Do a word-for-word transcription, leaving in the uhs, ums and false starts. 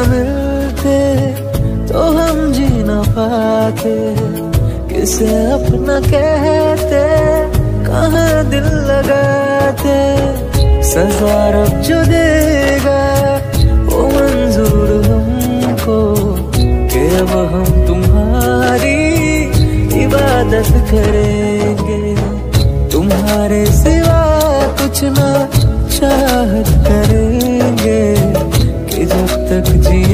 मिलते तो हम जी ना पाते, किसे अपना कहते कहाँ दिल लगाते। सजा रब जो देगा वो मंजूर हमको, कि अब हम तुम्हारी इबादत करेंगे, तुम्हारे सिवा कुछ ना चाहत करेंगे, कि जब तक जी